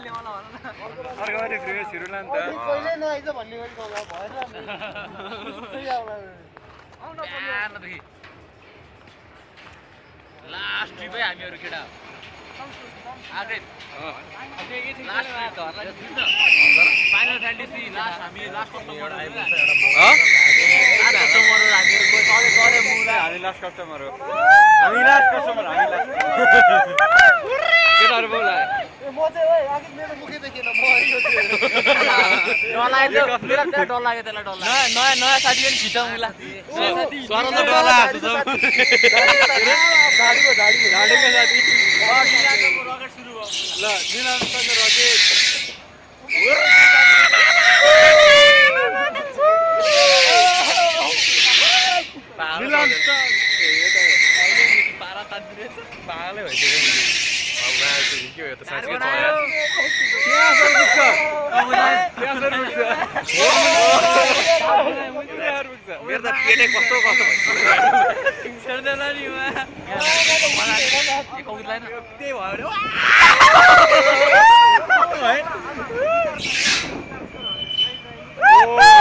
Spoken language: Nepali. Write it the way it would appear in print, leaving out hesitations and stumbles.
अर्को वाली फ्री सुरु लान्छ पहिले नआइज भन्ने गरी गला भएन त्यही आउला प्यानदेखि लास्ट ट्रिपै हामीहरू केटा आगे फाइनल फ्यान्टेसी लास्ट हामी लास्ट कस्टमर हामी लास्ट कस्टमर हो केटाहरु बोला म चाहिँ ओइ आगे मेरो मुखै देखेन म डर लाग्यो मेरो डर लाग्यो त्यसलाई डर लाग्यो नयाँ साथी पनि खिचौँ उला सर त डर लाग्छ गाडीको साथी रकेट सुरु भयो ल निलामसँग रकेट निलाम पारा तान्दिरहेछ पागलै भइसक्यो अब गाडी के हो त साँच्चै चल्यो मेरो त पेटै कस्तो भइसक्यो छेड्दैन नि कौतलाई न त्यही भयो ओ